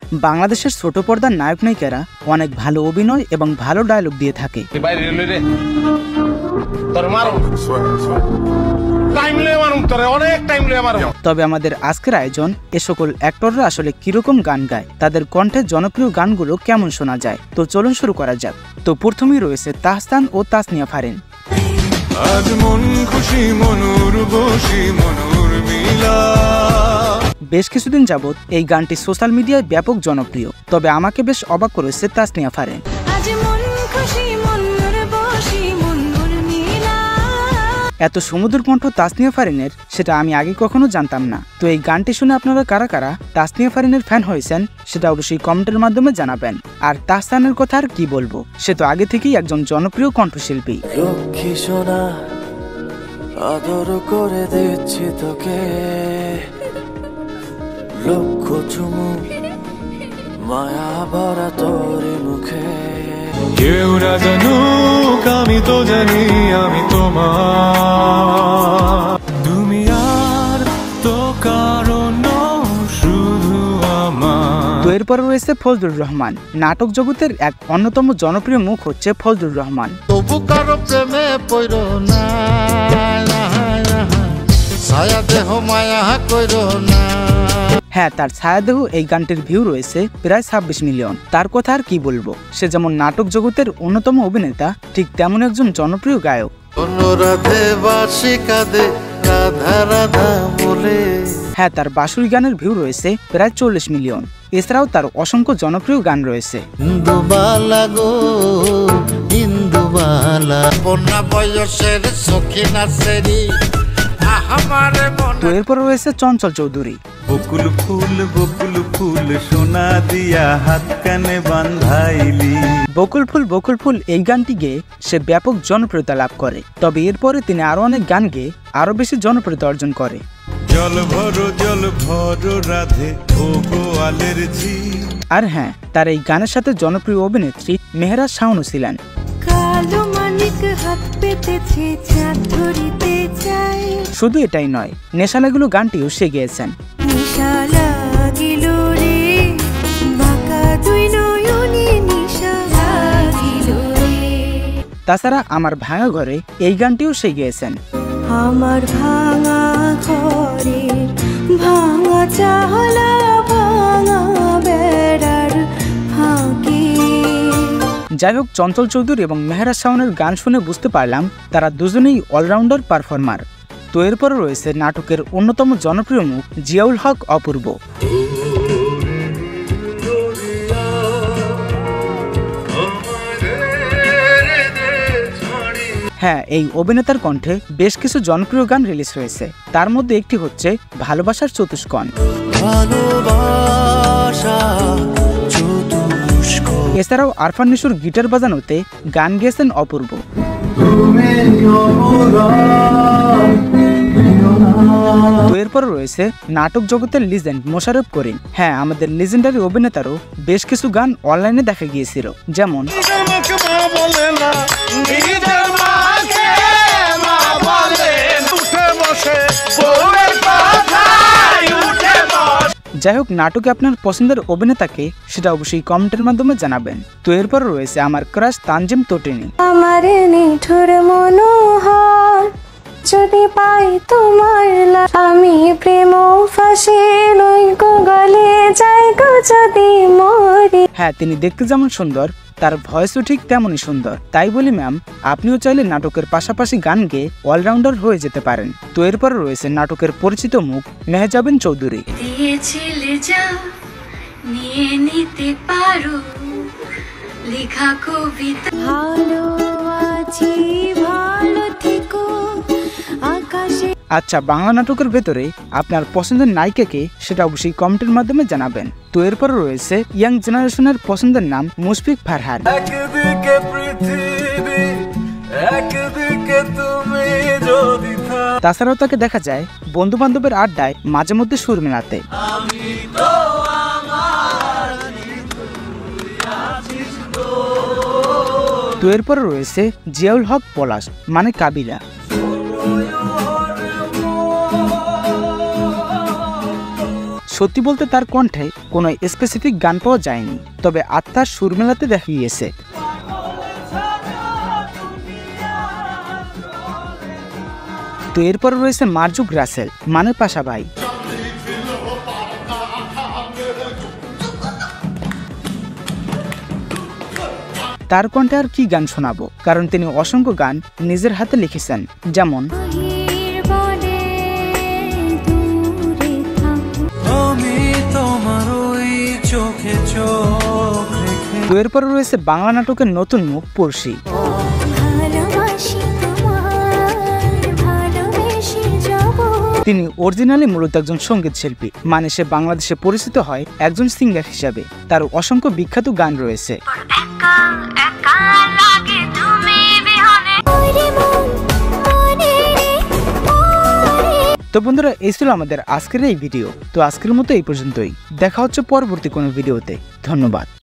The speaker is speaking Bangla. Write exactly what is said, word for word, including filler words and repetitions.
বাংলাদেশের ছোট পর্দার নায়ক নায়িকারা অনেক ভালো অভিনয় এবং ভালো ডায়লগ দিয়ে থাকে। তবে আমাদের আজকের আয়োজন এ সকল অ্যাক্টররা আসলে কিরকম গান গায়, তাদের কণ্ঠে জনপ্রিয় গানগুলো কেমন শোনা যায়। তো চলুন শুরু করা যাক। তো প্রথমেই রয়েছে তাহসান ও তাসনিয়া ফারিন। বেশ কিছুদিন যাবৎ এই গানটি সোশ্যাল মিডিয়ায় ব্যাপক জনপ্রিয়। তবে আমাকে বেশ অবাক করেছে তাসনিয়া ফারিন। এত সুমধুর কণ্ঠ তাসনিয়া ফারিনের, সেটা আমি আগে কখনো জানতাম না। তো এই গানটি শুনে আপনারা কারা কারা তাসনিয়া ফারিনের ফ্যান হয়েছেন সেটা অবশ্যই কমেন্টের মাধ্যমে জানাবেন। আর তাহসানের কথা আর কি বলবো, সে তো আগে থেকেই একজন জনপ্রিয় কণ্ঠশিল্পী। লক্ষ্মী সোনা আদর করে দিচ্ছি তোকে, লক্ষ চুমু মায়া ভরা তোর মুখে, কেউ না জানুক আমি তো জানি আমি তোমার, তুমি আর তো কারণ শুধু আমার। তো এরপর রয়েছে ফজলুর রহমান। নাটক জগতের এক অন্যতম জনপ্রিয় মুখ হচ্ছে ফজলুর রহমান। তবু কারো প্রেমে পড়ো না, ছায়া দেহ মায়া কইরো না। হ্যাঁ, তার ছায়াদেহ এই গানটির ভিউ রয়েছে প্রায় ছাব্বিশ মিলিয়ন। তার কথা আর কি বলবো, সে যেমন নাটক জগতের অন্যতম অভিনেতা, ঠিক তেমন একজন জনপ্রিয় গায়ক। হ্যাঁ, তার বাঁশুরি গানের ভিউ রয়েছে প্রায় চল্লিশ মিলিয়ন। এছাড়াও তার অসংখ্য জনপ্রিয় গান রয়েছে। তো এরপর রয়েছে চঞ্চল চৌধুরী। বকুল ফুল বকুল ফুল সোনা দিয়া হাত কানে বাঁধাইলি। বকুল ফুল বকুল ফুল এই গানটি গেয়ে সে ব্যাপক জনপ্রিয়তা লাভ করে। তবে এরপরে তিনি আরো অনেক গান গেয়ে আরো বেশি জনপ্রিয়তা অর্জন করে। জল ভরো জল ভরো রাধে ও গোয়ালের ঝি। আর হ্যাঁ, তার এই গানের সাথে জনপ্রিয় অভিনেত্রী মেহরাজ শাওনও ছিলেন। শুধু এটাই নয়, নেশা লাগিল গানটিও সে গেয়েছেন। তাছাড়া আমার ভাঙা ঘরে এই গানটিও সে গেয়েছেন। আমার ভাঙা ঘরে ভাঙা চাহলা ভাঙা বেড়ার ফাঁকি। যাই হোক, চঞ্চল চৌধুরী এবং মেহরাজ শাওনের গান শুনে বুঝতে পারলাম তারা দুজনেই অলরাউন্ডার পারফর্মার। তো এরপর রয়েছে নাটকের অন্যতম জনপ্রিয় মুখ জিয়াউল হক অপূর্ব। হ্যাঁ, এই অভিনেতার কণ্ঠে বেশ কিছু জনপ্রিয় গান রিলিজ হয়েছে। তার মধ্যে একটি হচ্ছে ভালোবাসার চতুষ্কোণ। এছাড়াও আরফান নিশুর গিটার বাজানোতে গান গেয়েছেন অপূর্ব। তো এরপর রয়েছে নাটক জগতের লিজেন্ড মোশাররফ করিম। হ্যাঁ, আমাদের লিজেন্ডারি অভিনেতারও বেশ কিছু গান অনলাইনে দেখা গিয়েছিল, যেমন যাই হোক, নাটকে আপনার পছন্দের অভিনেতাকে সেটা অবশ্যই কমেন্টের মাধ্যমে জানাবেন। তো এরপর রয়েছে আমার ক্রাশ তানজিম তোটিনি। আমার নিঠুর মনোহর যদি পাই তোমার, আমি প্রেম ফাঁসে লই গো গলে যাই গো যদি মরি। হ্যাঁ, তিনি দেখতে যেমন সুন্দর, তার ভয়েসও ঠিক তেমনই সুন্দর। তাই বলি ম্যাম, আপনিও চাইলে নাটকের পাশাপাশি গান গেয়ে অলরাউন্ডার হয়ে যেতে পারেন। তো এরপর রয়েছে নাটকের পরিচিত মুখ মেহজাবিন চৌধুরী। আচ্ছা, বাংলা নাটকের ভেতরে আপনার পছন্দের নায়িকাকে সেটা অবশ্যই কমেন্টের মাধ্যমে জানাবেন। তো এরপর রয়েছে ইয়াং জেনারেশনের পছন্দের নাম মুশফিক ফারহান। তাছাড়াও তাকে দেখা যায় বন্ধু বান্ধবের আড্ডায় মাঝে মধ্যে সুর মেলাতে। তো এরপর রয়েছে জিয়াউল হক পলাশ মানে কাবিলা। সত্যি বলতে তার কণ্ঠে কোনো স্পেসিফিক গান পাওয়া যায়নি, তবে আত্মার সুর মেলাতে দেখা গিয়েছে। তো এরপর রয়েছে মার্জুক রাসেল, মানে পাশা ভাই। তার কণ্ঠে আর কি গান শোনাবো, কারণ তিনি অসংখ্য গান নিজের হাতে লিখেছেন, যেমন তো এরপর রয়েছে বাংলা নাটকের নতুন মুখ পড়শি। তিনি অরিজিনালি মূলত একজন সঙ্গীত শিল্পী, মানে সে বাংলাদেশে পরিচিত হয় একজন সিঙ্গার হিসাবে। তার অসংখ্য বিখ্যাত গান রয়েছে। তো বন্ধুরা, এই ছিল আমাদের আজকের এই ভিডিও। তো আজকের মতো এই পর্যন্তই, দেখা হচ্ছে পরবর্তী কোনো ভিডিওতে। ধন্যবাদ।